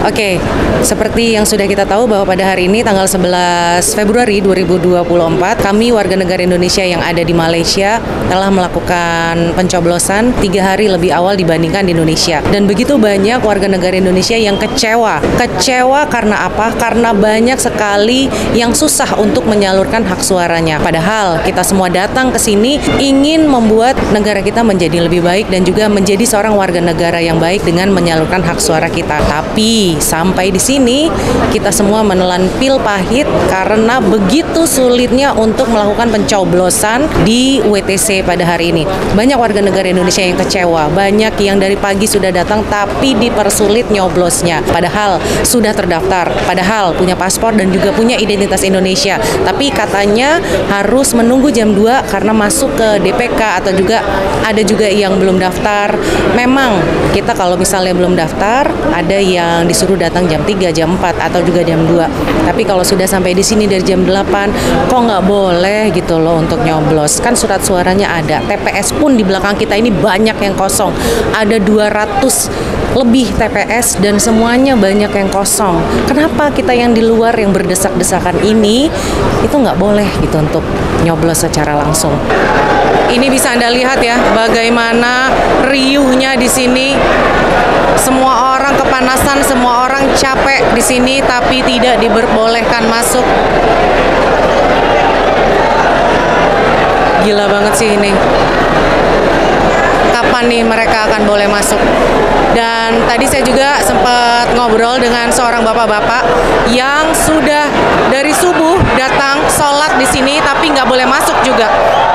Oke, seperti yang sudah kita tahu bahwa pada hari ini tanggal 11 Februari 2024 kami warga negara Indonesia yang ada di Malaysia telah melakukan pencoblosan 3 hari lebih awal dibandingkan di Indonesia. Dan begitu banyak warga negara Indonesia yang kecewa. Kecewa karena apa? Karena banyak sekali yang susah untuk menyalurkan hak suaranya. Padahal kita semua datang ke sini ingin membuat negara kita menjadi lebih baik dan juga menjadi seorang warga negara yang baik dengan menyalurkan hak suara kita. Tapi sampai di sini kita semua menelan pil pahit karena begitu sulitnya untuk melakukan pencoblosan di WTC pada hari ini. Banyak warga negara Indonesia yang kecewa, banyak yang dari pagi sudah datang tapi dipersulit nyoblosnya. Padahal sudah terdaftar, padahal punya paspor dan juga punya identitas Indonesia. Tapi katanya harus menunggu jam 2 karena masuk ke DPK atau juga ada juga yang belum daftar. Memang kita kalau misalnya belum daftar, ada yang disuruh datang jam 3, jam 4 atau juga jam 2. Tapi kalau sudah sampai di sini dari jam 8, kok nggak boleh gitu loh untuk nyoblos? Kan surat suaranya ada. TPS pun di belakang kita ini banyak yang kosong. Ada 200 lebih TPS dan semuanya banyak yang kosong. Kenapa kita yang di luar yang berdesak-desakan ini itu nggak boleh gitu untuk nyoblos secara langsung? Ini bisa Anda lihat ya, bagaimana riuhnya di sini. Semua orang kepanasan, semua orang capek di sini, tapi tidak diperbolehkan masuk. Gila banget sih ini. Kapan nih mereka akan boleh masuk? Dan tadi saya juga sempat ngobrol dengan seorang bapak-bapak yang sudah dari subuh datang sholat di sini, tapi nggak boleh masuk juga.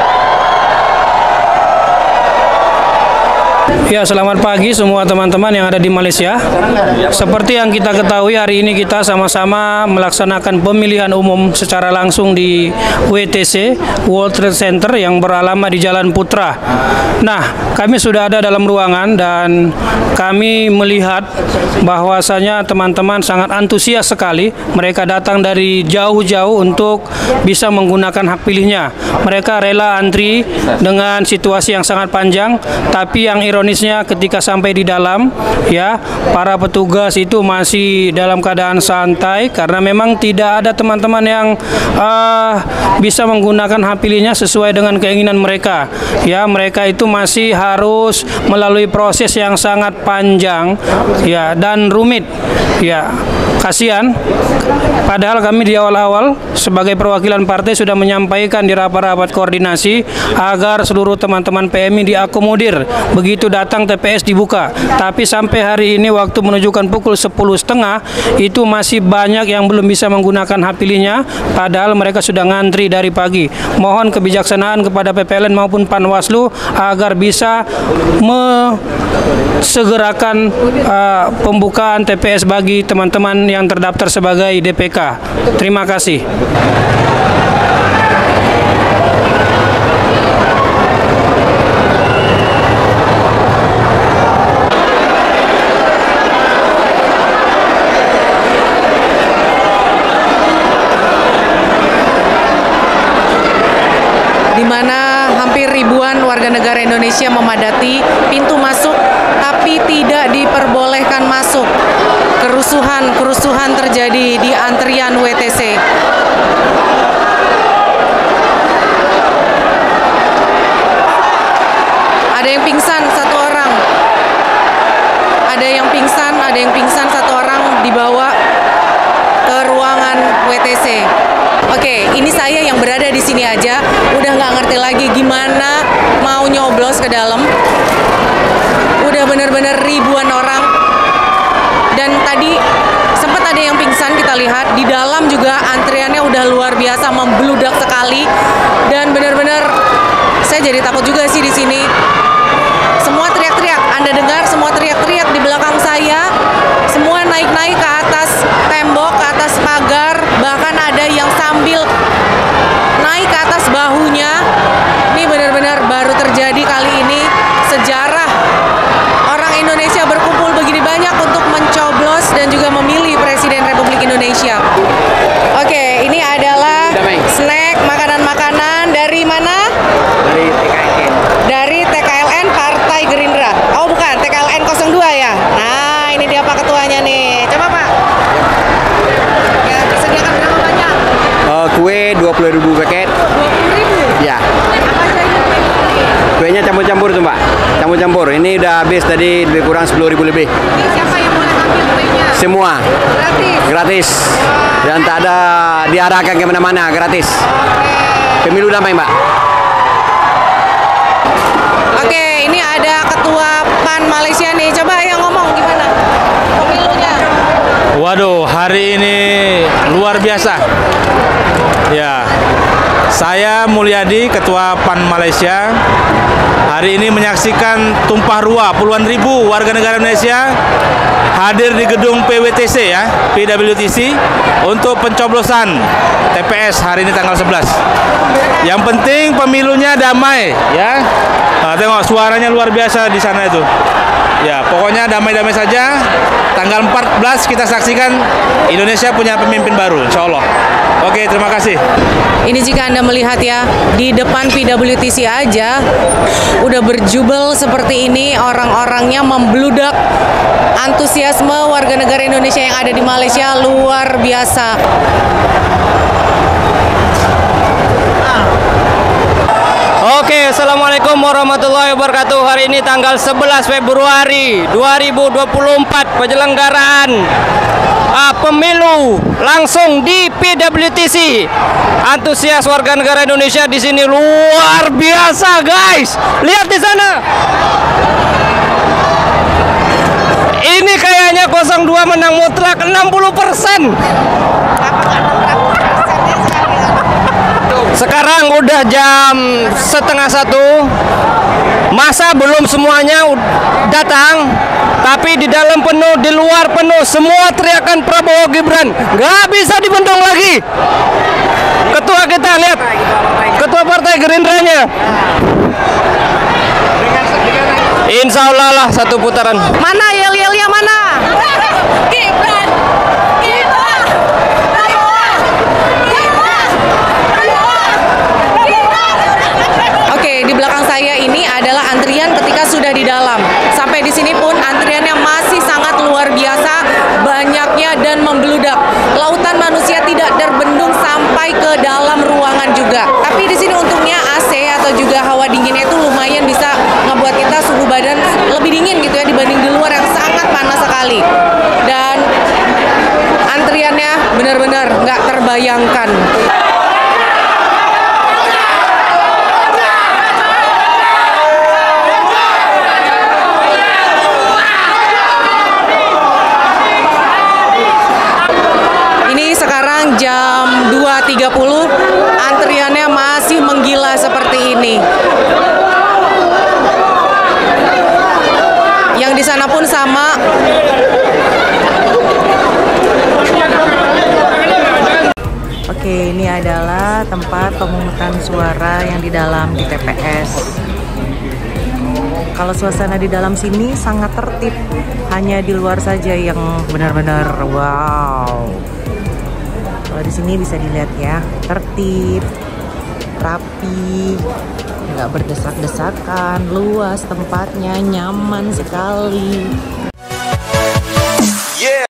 Ya, selamat pagi semua teman-teman yang ada di Malaysia. Seperti yang kita ketahui, hari ini kita sama-sama melaksanakan pemilihan umum secara langsung di WTC, World Trade Center, yang beralamat di Jalan Putra. Nah, kami sudah ada dalam ruangan dan kami melihat bahwasanya teman-teman sangat antusias sekali. Mereka datang dari jauh-jauh untuk bisa menggunakan hak pilihnya. Mereka rela antri dengan situasi yang sangat panjang, tapi yang ironisnya ketika sampai di dalam, ya, para petugas itu masih dalam keadaan santai karena memang tidak ada teman-teman yang bisa menggunakan hak pilihnya sesuai dengan keinginan mereka. Ya, mereka itu masih harus melalui proses yang sangat panjang, ya, dan rumit. Ya, kasihan. Padahal kami di awal-awal sebagai perwakilan partai sudah menyampaikan di rapat-rapat koordinasi agar seluruh teman-teman PMI diakomodir begitu datang TPS dibuka. Tapi sampai hari ini waktu menunjukkan pukul 10.30 itu masih banyak yang belum bisa menggunakan hak pilihnya, padahal mereka sudah ngantri dari pagi. Mohon kebijaksanaan kepada PPLN maupun Panwaslu agar bisa segerakan pembukaan TPS bagi teman-teman yang terdaftar sebagai DPK. Terima kasih. Di mana hampir ribuan warga negara Indonesia memadati pintu masuk tapi tidak diperbolehkan masuk. Kerusuhan terjadi di antrian WTC. Ada yang pingsan satu orang. Ada yang pingsan satu orang dibawa ke ruangan WTC. Oke, ini saya yang berada di sini aja udah nggak ngerti lagi gimana mau nyoblos ke dalam. Udah bener-bener ribuan orang. Dan tadi sempat ada yang pingsan, kita lihat di dalam juga antriannya udah luar biasa, membludak sekali. Dan bener-bener saya jadi takut juga sih di sini. Semua teriak-teriak, Anda dengar semua teriak-teriak di belakang saya. Semua naik-naik ke atas tembok, ke atas pagar, bahkan ada yang sambil naik ke atas bahunya. Ini benar-benar baru terjadi kali ini. Sejarah orang Indonesia berkumpul begini banyak untuk mencoblos dan juga memilih Presiden Republik Indonesia. Oke, ini adalah snack, makanan-makanan dari mana? Dari TKLN. Dari TKLN Partai Gerindra. Oh bukan, TKLN 02 ya? 20.000 paket. 20.000? Ya. Apa aja ini kuenya? Kuenya campur-campur tuh Mbak. Campur-campur. Ini udah habis tadi lebih kurang 10.000 lebih. Ini siapa yang boleh ambil kuenya? Semua. Gratis? Gratis. Dan tak ada diarahkan kemana-mana, gratis. Pemilu damai Mbak. Oke, ini ada Ketua PAN Malaysia nih. Coba yang ngomong gimana pemilunya? Waduh, hari ini luar biasa. Ya, saya Mulyadi, Ketua PAN Malaysia. Hari ini menyaksikan tumpah ruah puluhan ribu warga negara Indonesia hadir di gedung PWTC ya, PWTC untuk pencoblosan TPS hari ini tanggal 11. Yang penting pemilunya damai ya. Nah, tengok suaranya luar biasa di sana itu. Ya, pokoknya damai-damai saja. Tanggal 14 kita saksikan Indonesia punya pemimpin baru, insya Allah. Oke, terima kasih. Ini jika Anda melihat ya, di depan PWTC aja udah berjubel seperti ini, orang-orangnya membludak. Antusiasme warga negara Indonesia yang ada di Malaysia luar biasa. Oke, Assalamualaikum warahmatullahi wabarakatuh. Hari ini tanggal 11 Februari 2024, penyelenggaraan pemilu langsung di PWTC. Antusias warga negara Indonesia di sini luar biasa, guys. Lihat di sana. Ini kayaknya 02 menang mutlak 60%. Sekarang udah jam 12:30. Masa belum semuanya datang, tapi di dalam penuh, di luar penuh, semua teriakan Prabowo Gibran. Gak bisa dibendung lagi. Ketua kita lihat, ketua partai Gerindranya. Insya Allah lah satu putaran. Mana yel-yelnya mana? Gibran! Gibran! Oke, di belakang saya ini adalah antrian ketika sudah di dalam. Sampai di sini pun antriannya masih sangat luar biasa, banyaknya dan membludak. Lautan manusia tidak terbendung sampai ke dalam ruangan juga. Tapi di sini untungnya AC atau juga hawa dinginnya itu lumayan bisa ngebuat kita suhu badan lebih dingin gitu ya dibanding di luar yang sangat panas sekali. Dan antriannya benar-benar nggak terbayangkan. Ini sekarang jam 2.30, antriannya masih menggila seperti ini. Yang di sana pun sama. Oke, ini adalah tempat pemungutan suara yang di dalam di TPS. Kalau suasana di dalam sini sangat tertib, hanya di luar saja yang benar-benar wow. Kalau di sini bisa dilihat ya, tertib, rapi, nggak berdesak-desakan, luas tempatnya, nyaman sekali.